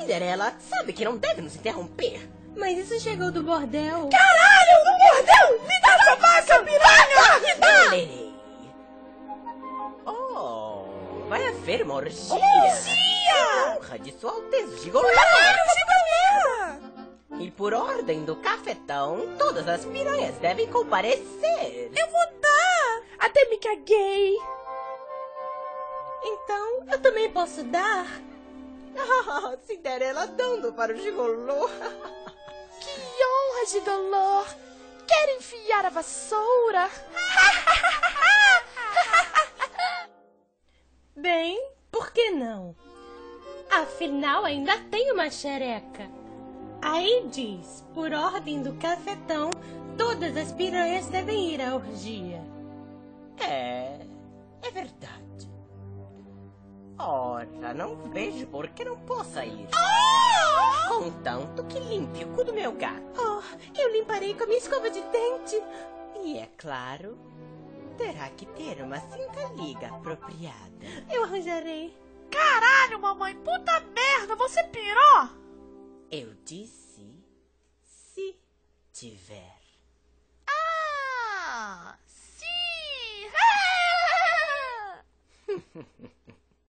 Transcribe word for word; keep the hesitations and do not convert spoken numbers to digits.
Cinderela sabe que não deve nos interromper. Mas isso chegou do bordel. Caralho, no bordel! Me dá essa vaca, piranha! Me dá! Lerei. Oh, vai haver uma orgia. Orgia! Honra de Sua Alteza Gigolô. Caralho, gigolô! E por ordem do cafetão, todas as piranhas devem comparecer. Eu vou dar! Até me caguei. Então, eu também posso dar? Ah, Cinderela dando para o gigolô. Que honra, gigolô! Quer enfiar a vassoura? Bem, por que não? Afinal, ainda tem uma xereca. Aí diz, por ordem do cafetão, todas as piranhas devem ir à orgia. É, é verdade. Ora, não vejo por que não possa ir. Oh! Contanto que limpe o cu do meu gato. Oh, eu limparei com a minha escova de dente. E é claro, terá que ter uma cinta-liga apropriada. Eu arranjarei. Caralho, mamãe, puta merda, você pirou? Eu disse, se tiver. Ah, sim!